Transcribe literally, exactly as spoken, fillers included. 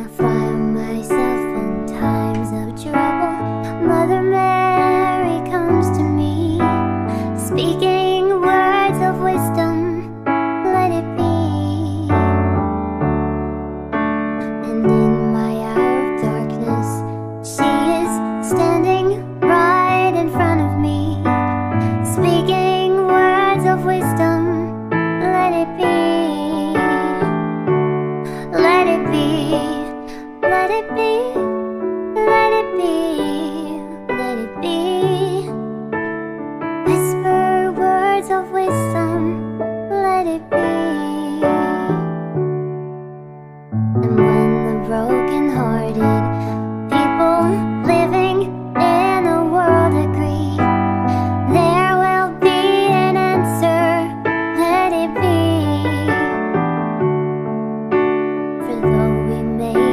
I find myself in times of trouble, Mother Mary comes to me, speaking words of wisdom, let it be. And in my hour of darkness, she is standing right in front of me, speaking words of wisdom, let it be. Let it be, let it be, let it be, let it be. Whisper words of wisdom, let it be. And when the broken-hearted people living in a world agree, there will be an answer, let it be. For though we may